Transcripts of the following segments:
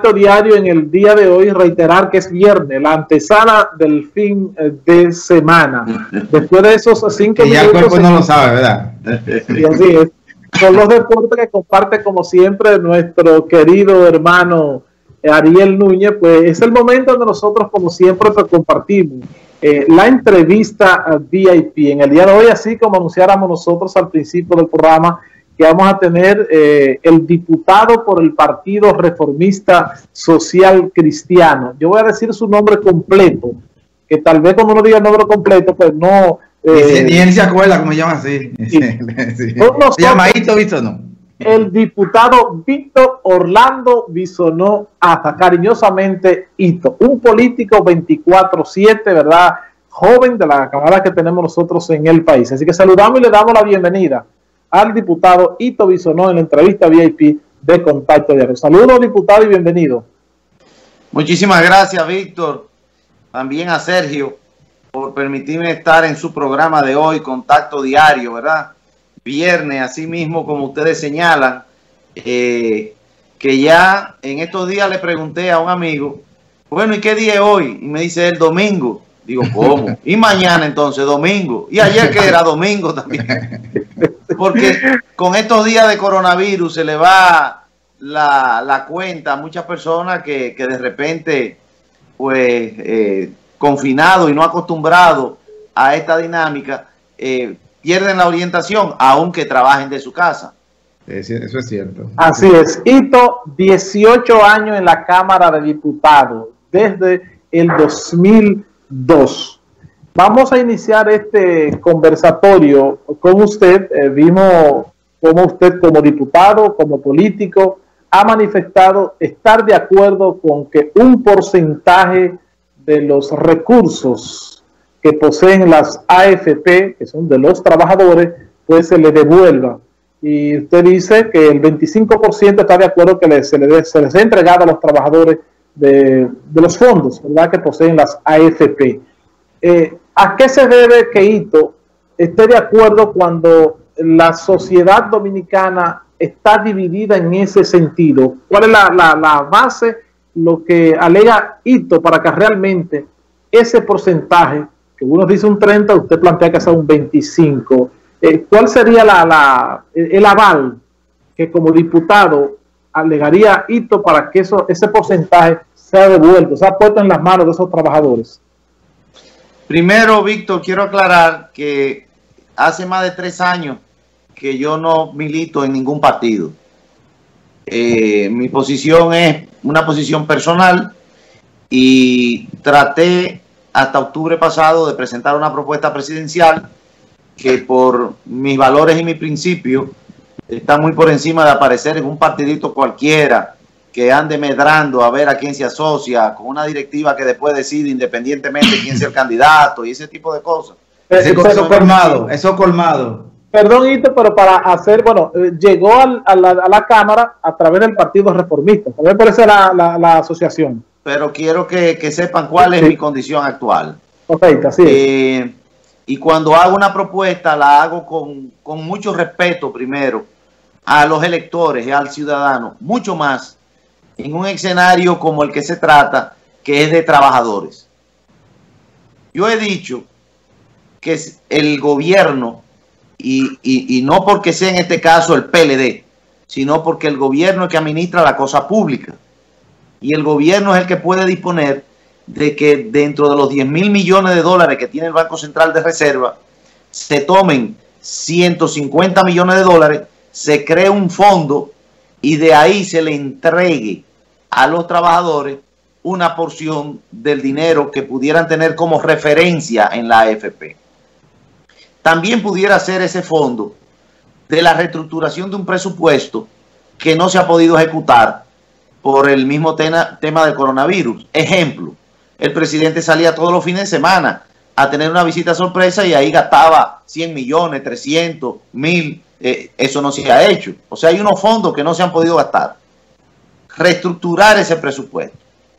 Contacto Diario en el día de hoy. Reiterar que es viernes, la antesala del fin de semana. Después de esos 5 minutos... ya el cuerpo no lo sabe, ¿verdad? Y así es. Con los deportes que comparte como siempre nuestro querido hermano Ariel Núñez, pues es el momento donde nosotros como siempre compartimos la entrevista VIP en el día de hoy, así como anunciáramos nosotros al principio del programa que vamos a tener el diputado por el Partido Reformista Social Cristiano. Yo voy a decir su nombre completo, que tal vez cuando uno diga el nombre completo, pues no... ni él se acuerda cómo se llama así. Sí. Sí. Se llama Ito Bisonó. El diputado Víctor Orlando Bisonó Aza, cariñosamente Ito, un político 24/7, ¿verdad? Joven de la cámara que tenemos nosotros en el país. Así que saludamos y le damos la bienvenida al diputado Ito Bisonó en la entrevista VIP de Contacto Diario. Saludos, diputado, y bienvenido. Muchísimas gracias, Víctor. También a Sergio por permitirme estar en su programa de hoy, Contacto Diario, ¿verdad? Viernes, así mismo como ustedes señalan, que ya en estos días le pregunté a un amigo, bueno, ¿y qué día es hoy? Y me dice el domingo. Digo, ¿cómo? Y mañana entonces, domingo. Y ayer que era domingo también. Porque con estos días de coronavirus se le va la cuenta a muchas personas que de repente, pues, confinado y no acostumbrado a esta dinámica, pierden la orientación, aunque trabajen de su casa. Eso es cierto. Así es. Ito, 18 años en la Cámara de Diputados, desde el 2002. Vamos a iniciar este conversatorio con usted. Vimos cómo usted como diputado, como político, ha manifestado estar de acuerdo con que un porcentaje de los recursos que poseen las AFP, que son de los trabajadores, pues se le devuelva. Y usted dice que el 25% está de acuerdo que se les ha entregado a los trabajadores de los fondos, ¿verdad?, que poseen las AFP. ¿A qué se debe que Ito esté de acuerdo cuando la sociedad dominicana está dividida en ese sentido? ¿Cuál es la base, lo que alega Ito para que realmente ese porcentaje, que uno dice un 30, usted plantea que sea un 25, ¿cuál sería el aval que como diputado alegaría Ito para que ese porcentaje sea devuelto, sea puesto en las manos de esos trabajadores? Primero, Víctor, quiero aclarar que hace más de 3 años que yo no milito en ningún partido. Mi posición es una posición personal y traté hasta octubre pasado de presentar una propuesta presidencial que por mis valores y mis principios está muy por encima de aparecer en un partidito cualquiera que ande medrando a ver a quién se asocia con una directiva que después decide independientemente quién sea el candidato y ese tipo de cosas. Eso colmado. Perdón, Ito, pero para hacer, bueno, llegó a la Cámara a través del Partido Reformista. También por eso la asociación. Pero quiero que sepan cuál es mi condición actual. Perfecto, así es. Y cuando hago una propuesta, la hago con mucho respeto primero a los electores y al ciudadano, mucho más en un escenario como el que se trata, que es de trabajadores. Yo he dicho que el gobierno, y no porque sea en este caso el PLD, sino porque el gobierno es que administra la cosa pública. Y el gobierno es el que puede disponer de que dentro de los 10.000 millones de dólares que tiene el Banco Central de Reserva, se tomen 150 millones de dólares, se cree un fondo y de ahí se le entregue a los trabajadores una porción del dinero que pudieran tener como referencia en la AFP. También pudiera ser ese fondo de la reestructuración de un presupuesto que no se ha podido ejecutar por el mismo tema del coronavirus. Ejemplo, el presidente salía todos los fines de semana a tener una visita sorpresa y ahí gastaba 100 millones, 300, 1000. Eso no se ha hecho. O sea, hay unos fondos que no se han podido gastar. Reestructurar ese presupuesto.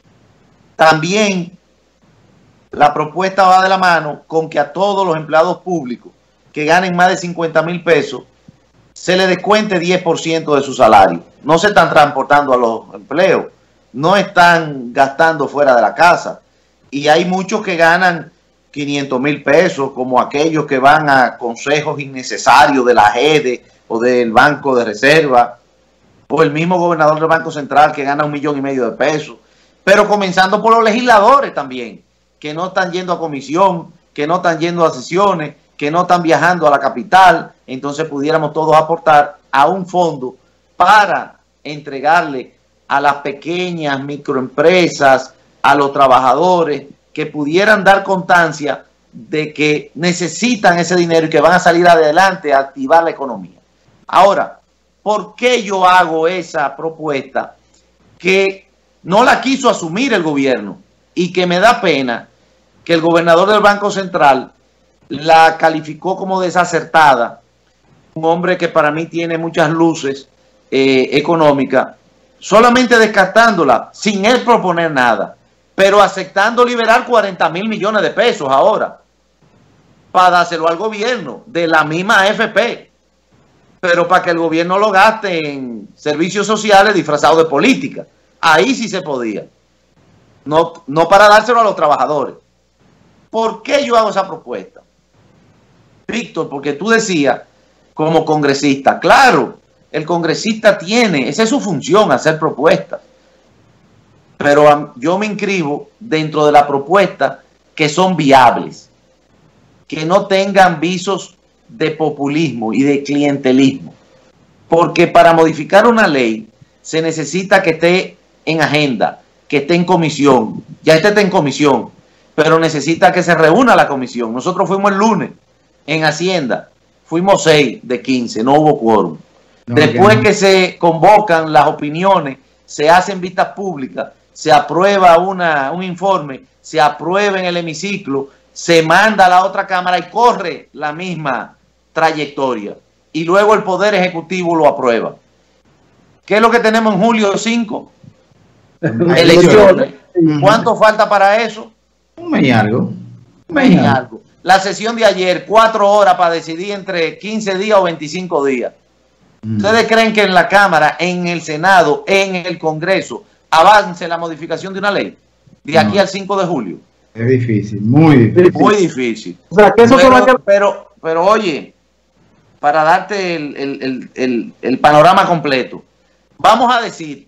También la propuesta va de la mano con que a todos los empleados públicos que ganen más de 50,000 pesos se le descuente 10% de su salario. No se están transportando a los empleos, no están gastando fuera de la casa. Y hay muchos que ganan 500,000 pesos, como aquellos que van a consejos innecesarios de la JEDE o del Banco de Reserva, o el mismo gobernador del Banco Central que gana 1,5 millones de pesos. Pero comenzando por los legisladores también, que no están yendo a comisión, que no están yendo a sesiones, que no están viajando a la capital. Entonces pudiéramos todos aportar a un fondo para entregarle a las pequeñas microempresas, a los trabajadores, que pudieran dar constancia de que necesitan ese dinero y que van a salir adelante a activar la economía. Ahora, ¿por qué yo hago esa propuesta que no la quiso asumir el gobierno y que me da pena que el gobernador del Banco Central la calificó como desacertada? Un hombre que para mí tiene muchas luces económicas, solamente descartándola sin él proponer nada, pero aceptando liberar 40,000 millones de pesos ahora para dárselo al gobierno de la misma AFP, pero para que el gobierno lo gaste en servicios sociales disfrazados de política. Ahí sí se podía, no para dárselo a los trabajadores. ¿Por qué yo hago esa propuesta, Víctor? Porque tú decías, como congresista, claro, el congresista tiene, esa es su función, hacer propuestas. Pero yo me inscribo dentro de la propuesta que son viables, que no tengan visos de populismo y de clientelismo. Porque para modificar una ley se necesita que esté en agenda, que esté en comisión. Ya está en comisión, pero necesita que se reúna la comisión. Nosotros fuimos el lunes en Hacienda, fuimos 6 de 15, no hubo quórum. Después que se convocan las opiniones, se hacen vistas públicas, se aprueba un informe, se aprueba en el hemiciclo, se manda a la otra cámara y corre la misma trayectoria. Y luego el Poder Ejecutivo lo aprueba. ¿Qué es lo que tenemos en julio 5? Elecciones. ¿Cuánto falta para eso? Un mes y algo. Un mes y algo. La sesión de ayer, 4 horas para decidir entre 15 días o 25 días. ¿Ustedes creen que en la Cámara, en el Senado, en el Congreso, avance la modificación de una ley de aquí al 5 de julio? Es difícil, muy difícil. Muy difícil. O sea, que eso pero oye, para darte el panorama completo, vamos a decir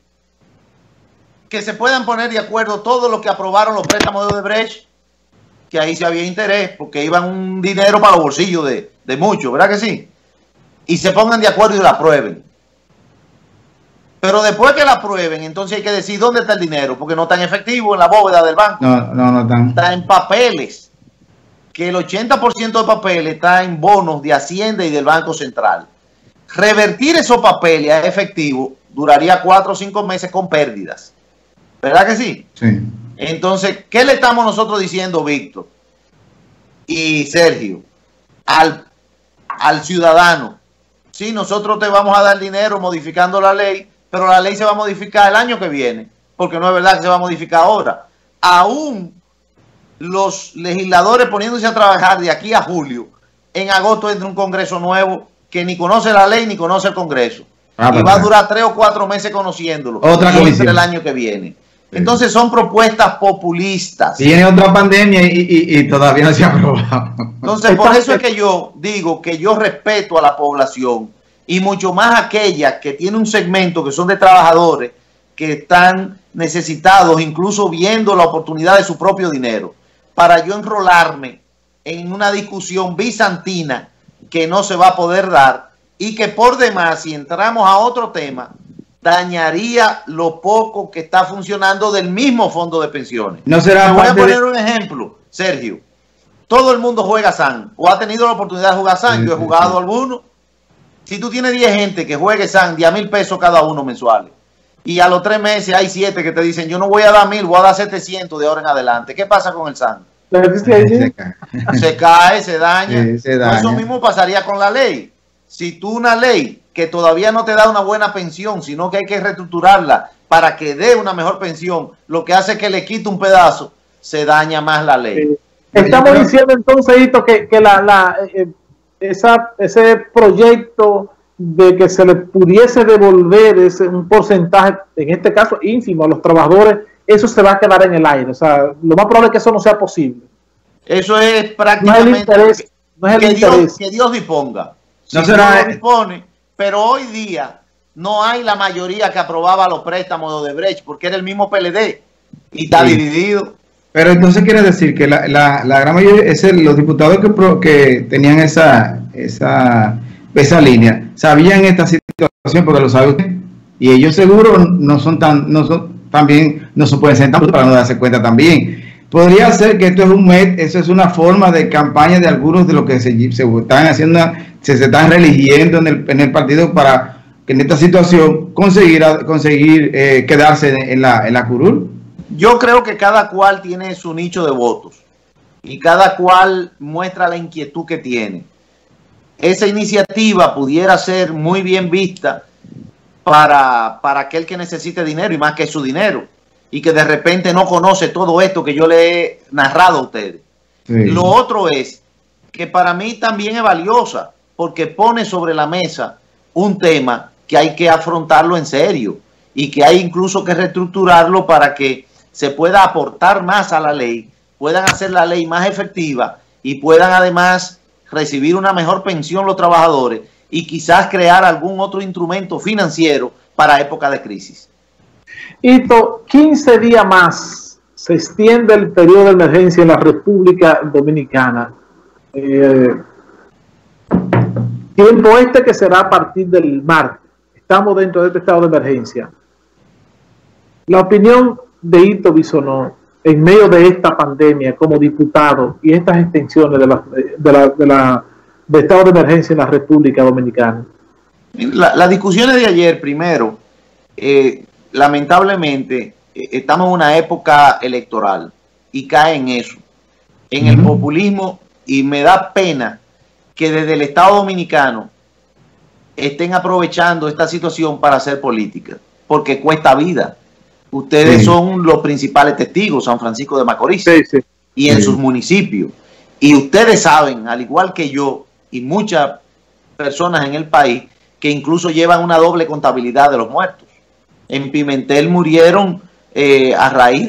que se puedan poner de acuerdo todos los que aprobaron los préstamos de Odebrecht, que ahí sí había interés, porque iban un dinero para los bolsillos de muchos, ¿verdad que sí? Y se pongan de acuerdo y la aprueben. Pero después que la aprueben, entonces hay que decir dónde está el dinero, porque no está en efectivo en la bóveda del banco. No están. Está en papeles, que el 80% de papeles está en bonos de Hacienda y del Banco Central. Revertir esos papeles a efectivo duraría 4 o 5 meses con pérdidas. ¿Verdad que sí? Sí. Entonces, ¿qué le estamos nosotros diciendo, Víctor y Sergio, al ciudadano? Sí, nosotros te vamos a dar dinero modificando la ley, pero la ley se va a modificar el año que viene, porque no es verdad que se va a modificar ahora. Aún los legisladores poniéndose a trabajar de aquí a julio, en agosto entra un Congreso nuevo que ni conoce la ley ni conoce el Congreso. Y va a durar 3 o 4 meses conociéndolo. Otra comisión. El año que viene. Entonces son propuestas populistas. Tiene otra pandemia y todavía no se ha aprobado. Entonces por eso es que yo digo que yo respeto a la población, y mucho más aquella que tiene un segmento que son de trabajadores que están necesitados, incluso viendo la oportunidad de su propio dinero, para yo enrolarme en una discusión bizantina que no se va a poder dar, y que por demás, si entramos a otro tema, dañaría lo poco que está funcionando del mismo fondo de pensiones. No será. Te voy a poner un ejemplo, Sergio. Todo el mundo juega SAN, o ha tenido la oportunidad de jugar SAN. Yo he jugado algunos. Si tú tienes 10 gente que juegue SAN, 10,000 pesos cada uno mensuales, y a los 3 meses hay 7 que te dicen, yo no voy a dar 1,000, voy a dar 700 de ahora en adelante. ¿Qué pasa con el SAN? Se cae, se daña. Sí, se daña. Eso mismo pasaría con la ley. Si tú una ley que todavía no te da una buena pensión, sino que hay que reestructurarla para que dé una mejor pensión, lo que hace es que le quite un pedazo, se daña más la ley. Estamos diciendo entonces, Hito, que ese proyecto de que se le pudiese devolver un porcentaje, en este caso ínfimo, a los trabajadores, eso se va a quedar en el aire. O sea, lo más probable es que eso no sea posible. Eso es prácticamente que Dios disponga. Si Dios lo dispone, pero hoy día no hay la mayoría que aprobaba los préstamos de Odebrecht, porque era el mismo PLD y está dividido. Pero entonces quiere decir que la gran mayoría, los diputados que tenían esa línea, sabían esta situación porque lo sabe usted, y ellos seguro no se pueden sentar para no darse cuenta también. Podría ser que esto es eso es una forma de campaña de algunos de los que se están haciendo, se están religiendo en el partido para que en esta situación conseguir quedarse en la curul. Yo creo que cada cual tiene su nicho de votos y cada cual muestra la inquietud que tiene. Esa iniciativa pudiera ser muy bien vista para aquel que necesite dinero y más que su dinero y que de repente no conoce todo esto que yo le he narrado a ustedes. Sí. Lo otro es que para mí también es valiosa porque pone sobre la mesa un tema que hay que afrontarlo en serio y que hay incluso que reestructurarlo para que se pueda aportar más a la ley, puedan hacer la ley más efectiva y puedan además recibir una mejor pensión los trabajadores y quizás crear algún otro instrumento financiero para época de crisis. Hito, 15 días más se extiende el periodo de emergencia en la República Dominicana. Tiempo que será a partir del martes. Estamos dentro de este estado de emergencia. La opinión de Hito Bisonó en medio de esta pandemia como diputado y estas extensiones de estado de emergencia en la República Dominicana. Las discusiones de ayer, primero, lamentablemente estamos en una época electoral y cae en eso, en el populismo, y me da pena que desde el Estado Dominicano estén aprovechando esta situación para hacer política, porque cuesta vida. Ustedes son los principales testigos, San Francisco de Macorís, y en sus municipios. Y ustedes saben, al igual que yo y muchas personas en el país, que incluso llevan una doble contabilidad de los muertos. En Pimentel murieron a raíz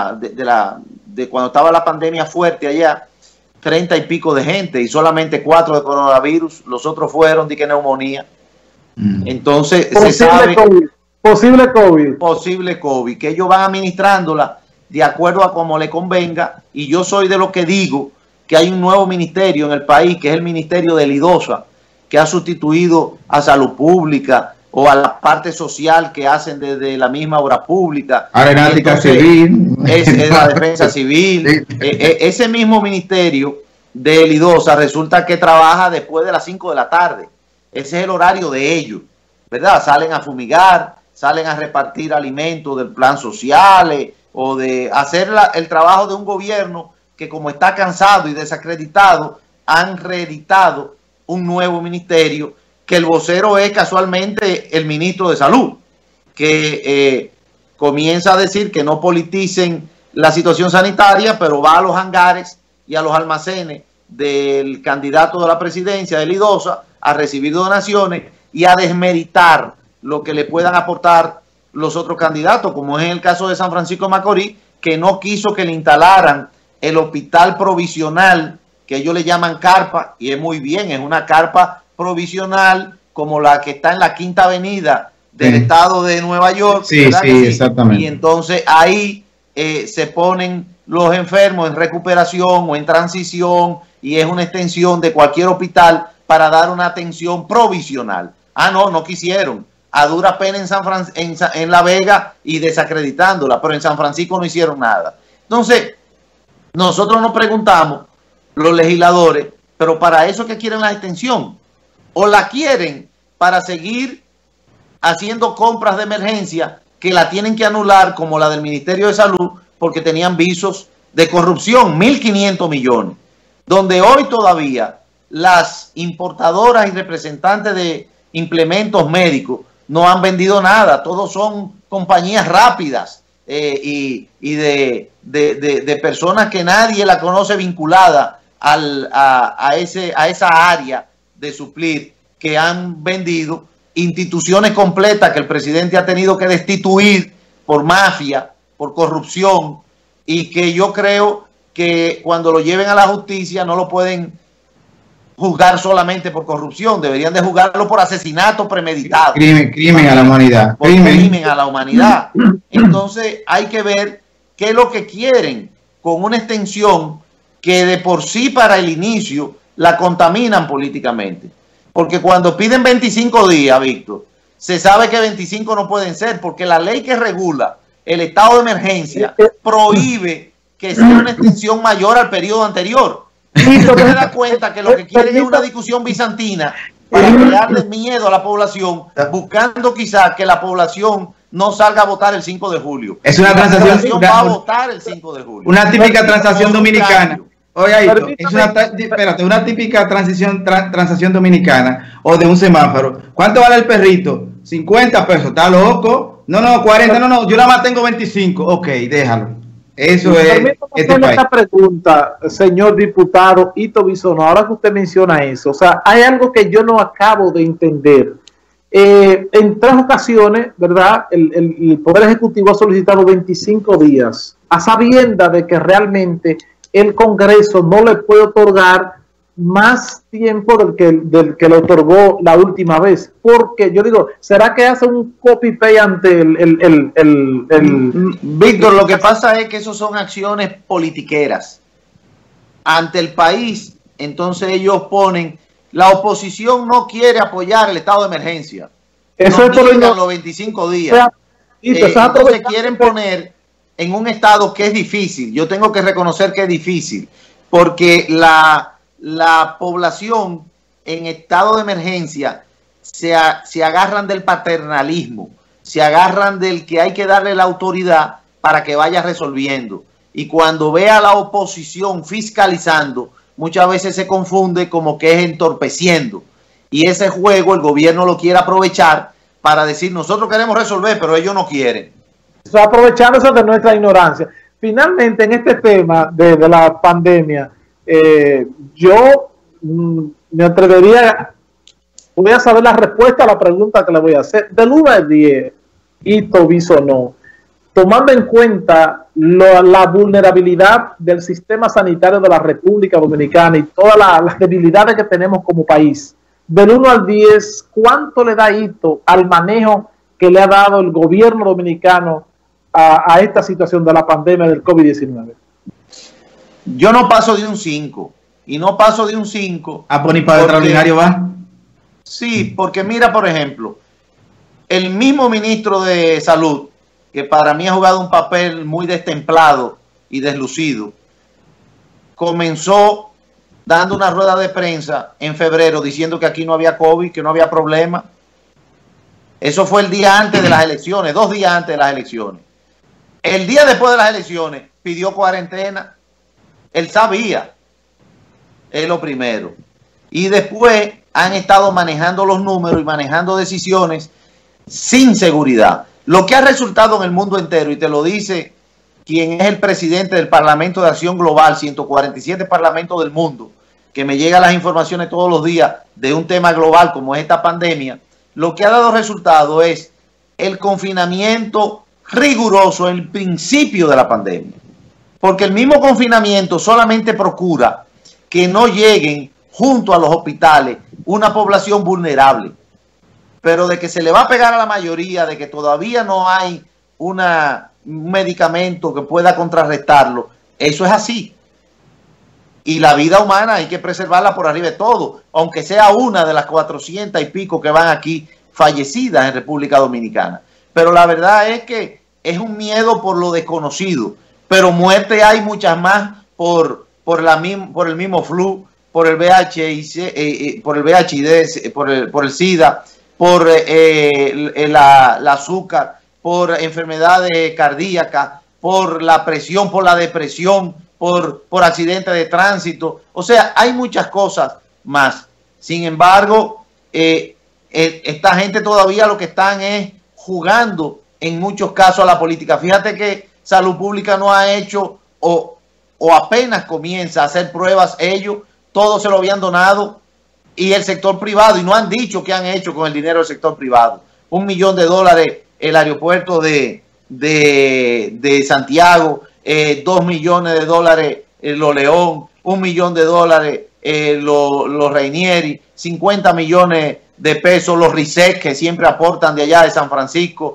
de cuando estaba la pandemia fuerte allá, 30 y pico de gente y solamente 4 de coronavirus, los otros fueron de neumonía. Entonces se sabe... Posible COVID, que ellos van administrándola de acuerdo a como le convenga, y yo soy de los que digo que hay un nuevo ministerio en el país, que es el Ministerio de Lidosa, que ha sustituido a Salud Pública o a la parte social que hacen desde la misma obra pública. Aeronáutica civil. Es la defensa civil. Ese mismo ministerio de Lidosa resulta que trabaja después de las 5 de la tarde. Ese es el horario de ellos, ¿verdad? Salen a fumigar, salen a repartir alimentos del plan social o de hacer el trabajo de un gobierno que, como está cansado y desacreditado, han reeditado un nuevo ministerio, que el vocero es casualmente el ministro de Salud, que comienza a decir que no politicen la situación sanitaria, pero va a los hangares y a los almacenes del candidato de la presidencia de Lidosa a recibir donaciones y a desmeritar lo que le puedan aportar los otros candidatos, como es en el caso de San Francisco de Macorís, que no quiso que le instalaran el hospital provisional, que ellos le llaman carpa, y es muy bien, es una carpa provisional como la que está en la Quinta Avenida del estado de Nueva York. Sí, exactamente. Y entonces ahí se ponen los enfermos en recuperación o en transición, y es una extensión de cualquier hospital para dar una atención provisional. No quisieron. A dura pena en La Vega y desacreditándola, pero en San Francisco no hicieron nada. Entonces, nosotros nos preguntamos, los legisladores, pero para eso que quieren la extensión, o la quieren para seguir haciendo compras de emergencia que la tienen que anular, como la del Ministerio de Salud, porque tenían visos de corrupción, 1.500 millones, donde hoy todavía las importadoras y representantes de implementos médicos no han vendido nada. Todos son compañías rápidas y de personas que nadie la conoce vinculada a esa área de suplir que han vendido, instituciones completas que el presidente ha tenido que destituir por mafia, por corrupción, y que yo creo que cuando lo lleven a la justicia no lo pueden juzgar solamente por corrupción, deberían de juzgarlo por asesinato premeditado. Crimen a la humanidad. Por crimen a la humanidad. Entonces hay que ver qué es lo que quieren con una extensión que de por sí para el inicio la contaminan políticamente. Porque cuando piden 25 días, Víctor, se sabe que 25 no pueden ser, porque la ley que regula el estado de emergencia prohíbe que sea una extensión mayor al periodo anterior. Y se da cuenta que lo que quieren es una discusión bizantina para crearle miedo a la población, buscando quizás que la población no salga a votar el 5 de julio. Es una transacción. Va a votar el 5 de julio. Una típica transacción dominicana. Oye, es una típica transacción dominicana o de un semáforo. ¿Cuánto vale el perrito? 50 pesos. ¿Está loco? No, 40. No, yo nada más tengo 25. Ok, déjalo. Eso es esta pregunta, señor diputado Ito Bisonó, ahora que usted menciona eso, o sea, hay algo que yo no acabo de entender. En 3 ocasiones, ¿verdad? El Poder Ejecutivo ha solicitado 25 días, a sabiendas de que realmente el Congreso no le puede otorgar más tiempo del que le otorgó la última vez, porque yo digo, ¿será que hace un copy-paste ante Víctor, lo que pasa es que eso son acciones politiqueras ante el país? Entonces ellos ponen, la oposición no quiere apoyar el estado de emergencia, eso es por los 25 días, entonces quieren poner en un estado que es difícil. Yo tengo que reconocer que es difícil, porque la población en estado de emergencia se agarran del paternalismo, se agarran del que hay que darle la autoridad para que vaya resolviendo. Y cuando ve a la oposición fiscalizando, muchas veces se confunde como que es entorpeciendo. Y ese juego el gobierno lo quiere aprovechar para decir, nosotros queremos resolver, pero ellos no quieren. Aprovechándose de nuestra ignorancia. Finalmente, en este tema de la pandemia, yo me atrevería, voy a saber la respuesta a la pregunta que le voy a hacer. Del 1 al 10, Ito Bisonó, tomando en cuenta la vulnerabilidad del sistema sanitario de la República Dominicana y todas las debilidades que tenemos como país, del 1 al 10, ¿cuánto le da Ito al manejo que le ha dado el gobierno dominicano a esta situación de la pandemia del COVID-19? Yo no paso de un 5. Y no paso de un 5. ¿A poner para extraordinario va? Sí, porque mira, por ejemplo, el mismo ministro de Salud, que para mí ha jugado un papel muy destemplado y deslucido, comenzó dando una rueda de prensa en febrero diciendo que aquí no había COVID, que no había problema. Eso fue el día antes de las elecciones, 2 días antes de las elecciones. El día después de las elecciones pidió cuarentena. Él sabía, es lo primero. Y después han estado manejando los números y manejando decisiones sin seguridad. Lo que ha resultado en el mundo entero, y te lo dice quien es el presidente del Parlamento de Acción Global, 147 parlamentos del mundo, que me llegan las informaciones todos los días de un tema global como es esta pandemia, lo que ha dado resultado es el confinamiento riguroso en el principio de la pandemia. Porque el mismo confinamiento solamente procura que no lleguen junto a los hospitales una población vulnerable. Pero de que se le va a pegar a la mayoría, de que todavía no hay un medicamento que pueda contrarrestarlo, eso es así. Y la vida humana hay que preservarla por arriba de todo, aunque sea una de las 400 y pico que van aquí fallecidas en República Dominicana. Pero la verdad es que es un miedo por lo desconocido. Pero muerte hay muchas más por el mismo flu, por el VIH, por el SIDA, por el azúcar, por enfermedades cardíacas, por la presión, por la depresión, por accidentes de tránsito. O sea, hay muchas cosas más. Sin embargo, esta gente todavía lo que están es jugando en muchos casos a la política. Fíjate que Salud Pública no ha hecho o apenas comienza a hacer pruebas ellos, todos se lo habían donado y el sector privado, y no han dicho qué han hecho con el dinero del sector privado. $1 millón el aeropuerto de Santiago, $2 millones los León, $1 millón los Rainieri, 50 millones de pesos los RISEC, que siempre aportan de allá de San Francisco,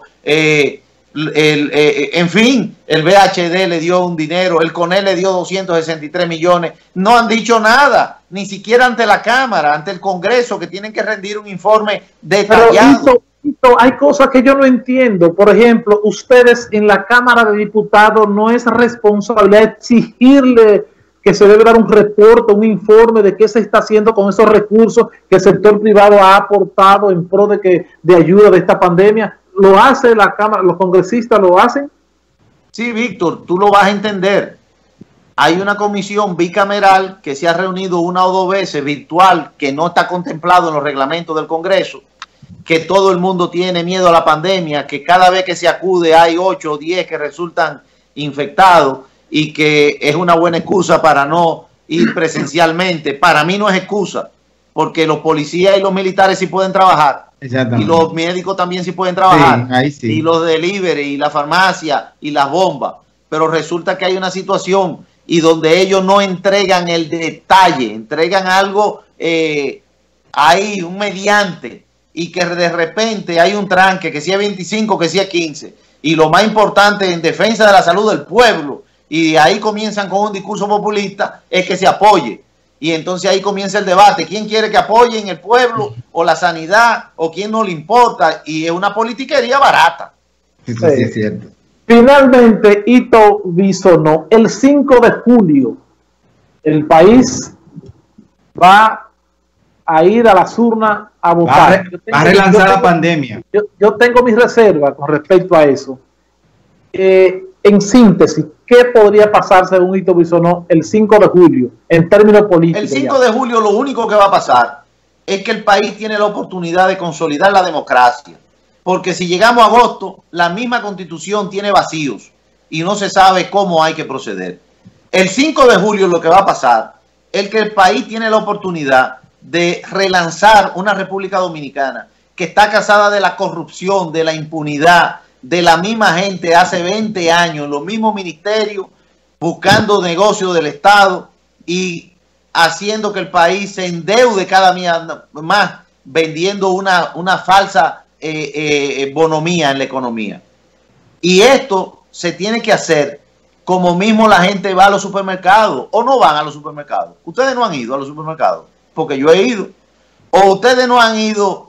en fin, el VHD le dio un dinero, el CONEL le dio 263 millones, no han dicho nada, ni siquiera ante la Cámara, ante el Congreso, que tienen que rendir un informe detallado. Pero hay cosas que yo no entiendo. Por ejemplo, ustedes en la Cámara de Diputados no es responsabilidad exigirle que se debe dar un reporte, un informe de qué se está haciendo con esos recursos que el sector privado ha aportado en pro de ayuda de esta pandemia. ¿Lo hace la Cámara? ¿Los congresistas lo hacen? Sí, Víctor, tú lo vas a entender. Hay una comisión bicameral que se ha reunido 1 o 2 veces virtual, que no está contemplado en los reglamentos del Congreso, que todo el mundo tiene miedo a la pandemia, que cada vez que se acude hay 8 o 10 que resultan infectados y que es una buena excusa para no ir presencialmente. Para mí no es excusa, porque los policías y los militares sí pueden trabajar, y los médicos también sí pueden trabajar, sí. Y los delivery y la farmacia y las bombas, pero resulta que hay una situación y donde ellos no entregan el detalle, entregan algo ahí, un mediante, y que de repente hay un tranque, que si es 25, que si es 15, y lo más importante en defensa de la salud del pueblo, y de ahí comienzan con un discurso populista, es que se apoye. Y entonces ahí comienza el debate. ¿Quién quiere que apoyen el pueblo o la sanidad o quién no le importa? Y es una politiquería barata. Eso sí es cierto. Finalmente, Ito Bisonó, el 5 de julio, el país va a ir a las urnas a votar. Va a relanzar la pandemia. Yo tengo mis reservas con respecto a eso. En síntesis, ¿qué podría pasar según Ito Bisonó el 5 de julio en términos políticos? El 5 de julio lo único que va a pasar es que el país tiene la oportunidad de consolidar la democracia. Porque si llegamos a agosto, la misma Constitución tiene vacíos y no se sabe cómo hay que proceder. El 5 de julio lo que va a pasar es que el país tiene la oportunidad de relanzar una República Dominicana que está cansada de la corrupción, de la impunidad, de la misma gente hace 20 años, los mismos ministerios buscando negocios del Estado y haciendo que el país se endeude cada día más, vendiendo una falsa bonomía en la economía. Y esto se tiene que hacer como mismo la gente va a los supermercados, o no van a los supermercados. Ustedes no han ido a los supermercados, porque yo he ido. O ustedes no han ido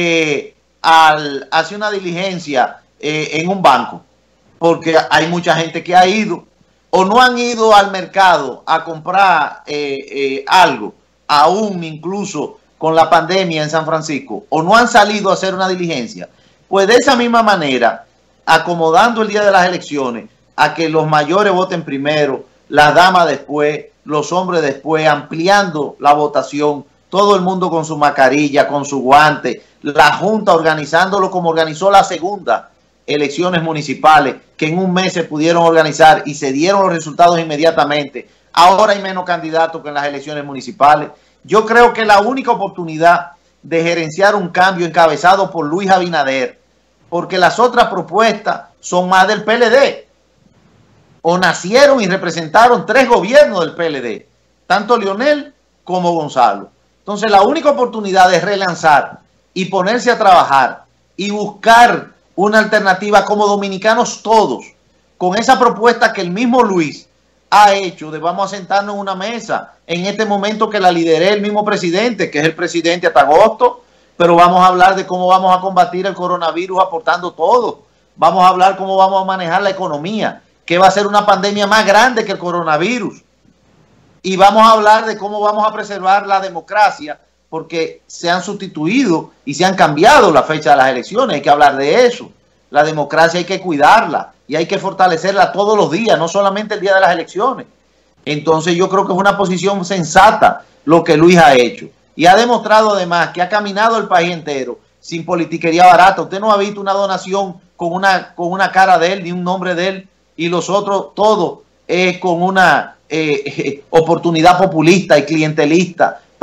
hacer una diligencia en un banco, porque hay mucha gente que ha ido. O no han ido al mercado a comprar algo, aún incluso con la pandemia en San Francisco, o no han salido a hacer una diligencia. Pues de esa misma manera, acomodando el día de las elecciones a que los mayores voten primero, las damas después, los hombres después, ampliando la votación, todo el mundo con su mascarilla, con su guante, la Junta organizándolo como organizó la segunda elecciones municipales, que en un mes se pudieron organizar y se dieron los resultados inmediatamente. Ahora hay menos candidatos que en las elecciones municipales. Yo creo que la única oportunidad de gerenciar un cambio encabezado por Luis Abinader, porque las otras propuestas son más del PLD, o nacieron y representaron 3 gobiernos del PLD, tanto Leonel como Gonzalo. Entonces la única oportunidad de relanzar y ponerse a trabajar y buscar una alternativa como dominicanos todos, con esa propuesta que el mismo Luis ha hecho de vamos a sentarnos en una mesa, en este momento que la lideré el mismo presidente, que es el presidente hasta agosto, pero vamos a hablar de cómo vamos a combatir el coronavirus aportando todo. Vamos a hablar cómo vamos a manejar la economía, que va a ser una pandemia más grande que el coronavirus. Y vamos a hablar de cómo vamos a preservar la democracia, porque se han sustituido y se han cambiado la fecha de las elecciones. Hay que hablar de eso. La democracia hay que cuidarla y hay que fortalecerla todos los días, no solamente el día de las elecciones. Entonces yo creo que es una posición sensata lo que Luis ha hecho. Y ha demostrado además que ha caminado el país entero sin politiquería barata. Usted no ha visto una donación con una cara de él, ni un nombre de él, y los otros todo es con una oportunidad populista y clientelista para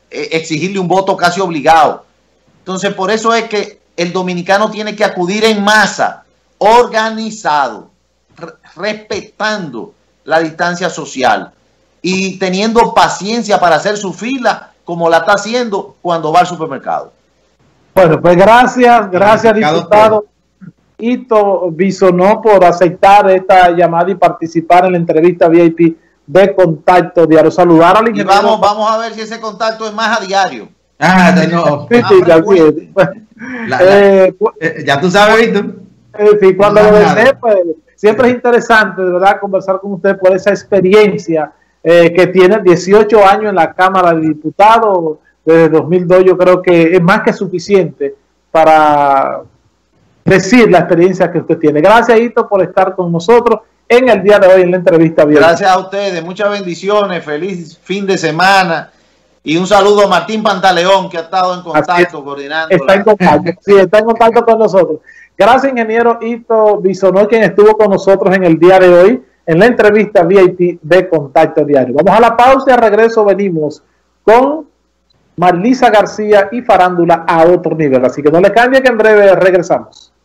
exigirle un voto casi obligado. Entonces, por eso es que el dominicano tiene que acudir en masa, organizado, respetando la distancia social y teniendo paciencia para hacer su fila como la está haciendo cuando va al supermercado. Bueno, pues gracias, diputado Ito Bisonó, por aceptar esta llamada y participar en la entrevista VIP de Contacto Diario. Saludar al ingeniero. Y vamos a ver si ese contacto es más a diario. No. Ya tú sabes, Víctor. Sí, cuando lo desee, pues siempre es interesante, de verdad, conversar con usted por esa experiencia que tiene 18 años en la Cámara de Diputados. Desde 2002 yo creo que es más que suficiente para decir la experiencia que usted tiene. Gracias, Ito, por estar con nosotros en el día de hoy en la entrevista. Gracias a ustedes, muchas bendiciones, feliz fin de semana y un saludo a Martín Pantaleón, que ha estado en contacto, coordinando. Está en contacto, sí, está en contacto con nosotros. Gracias, ingeniero Ito Bisonó, quien estuvo con nosotros en el día de hoy en la entrevista VIP de Contacto Diario. Vamos a la pausa y al regreso venimos con Marlisa García y Farándula a otro nivel. Así que no le cambie, que en breve regresamos.